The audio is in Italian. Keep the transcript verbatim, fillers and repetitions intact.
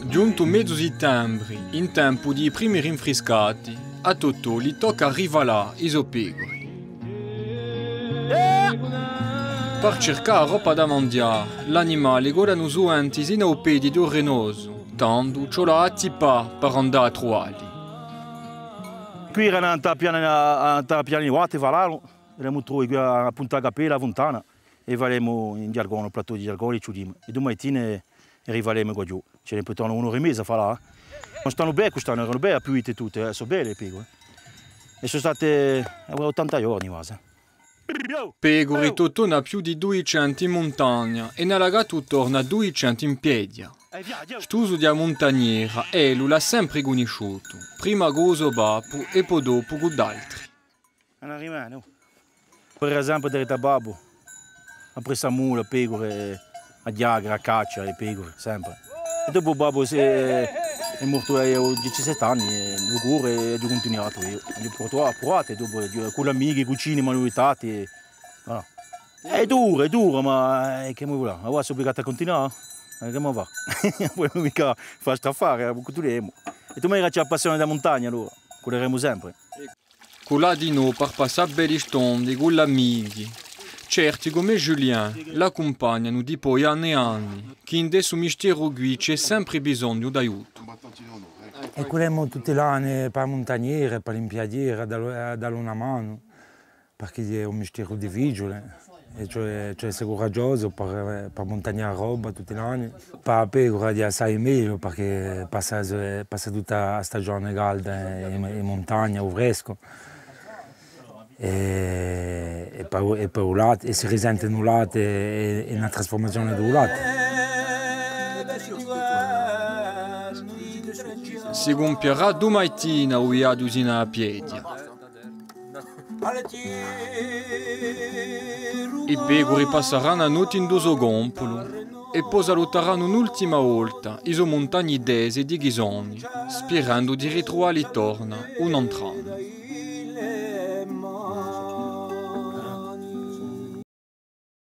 Giunto mezzo settembre, in tempo di primi rinfrescati, a Totò gli tocca rivalare i suoi pegori. Per cercare roba da mangiare, l'animale guarda i suoi enti in un piedi renoso, tanto ce l'ha attippato per andare a trovarli. Qui erano a piano di guate, valaro, eravamo trovati a Punta Capella, a Fontana, e valemo in Giargone, il plateau di Giargone, e ci e domattina arriveremo qua giù. Ce ne portano un'ora e mezza a fare là. Non stanno bene, quest'anno erano bene, pulite tutte, sono belle le pecore. E sono state ottanta giorni quasi. Pegori Totò ha più di duecento in montagna e nella gato torna a duecento in piedi. Stuso di montagniera, Elu l'ha sempre conosciuto, prima gozo Bapu e poi dopo con altri. Per esempio, da babbo, a presa mula, pecore, a diagra, a caccia, le pecore, sempre. E dopo babbo è morto a diciassette anni, e e ho continuato io. Ho portato a provare, dopo con gli amici, cucine, manualitati. No. È duro, è duro, ma che mi vuole? Ora sono obbligato a continuare. Che mi va? Poi mica fa straffare, continuiamo. E tu mi hai la passione della montagna, allora, correremo sempre. Con la di noi per passare belli stonde con gli amici. Certi come Julien l'accompagnano di poi anni e anni, che in questo mistero qui c'è sempre bisogno d'aiuto. E corriamo tutti gli anni per montagnere, per impiadiere, a dare una mano, perché è un mistero difficile, e cioè, cioè essere coraggioso per, per montagnare roba tutti gli anni. Per la pecora di assai meglio, perché passa, passa tutta la stagione calda in, in montagna, o fresco. E, e, per, e, per latte, e si risente un latte e una trasformazione del latte. Si compierà domattina o a usina a piedi. I pegori passeranno la notte in doso gompolo e poi salutaranno un'ultima volta i suoi montagne d'ese di Ghisoni, sperando di ritrovare torna un altro anno.